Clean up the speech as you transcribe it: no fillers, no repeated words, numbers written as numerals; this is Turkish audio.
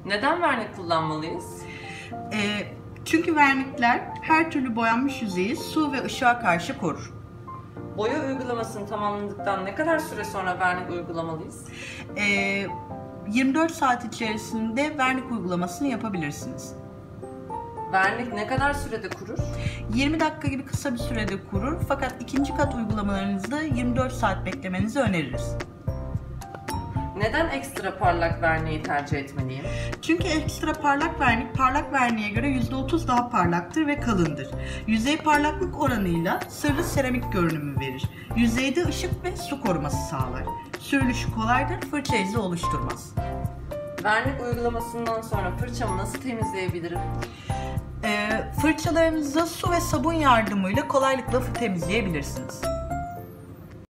Neden vernik kullanmalıyız? Çünkü vernikler her türlü boyanmış yüzeyi su ve ışığa karşı korur. Boya uygulamasını tamamladıktan ne kadar süre sonra vernik uygulamalıyız? 24 saat içerisinde vernik uygulamasını yapabilirsiniz. Vernik ne kadar sürede kurur? 20 dakika gibi kısa bir sürede kurur fakat ikinci kat uygulamalarınızda 24 saat beklemenizi öneririz. Neden ekstra parlak verniği tercih etmeliyim? Çünkü ekstra parlak vernik parlak verniğe göre %30 daha parlaktır ve kalındır. Yüzey parlaklık oranıyla sırrı seramik görünümü verir. Yüzeyde ışık ve su koruması sağlar. Sürülüşü kolaydır, fırça izi oluşturmaz. Vernik uygulamasından sonra fırçamı nasıl temizleyebilirim? Fırçalarınızı su ve sabun yardımıyla kolaylıkla temizleyebilirsiniz.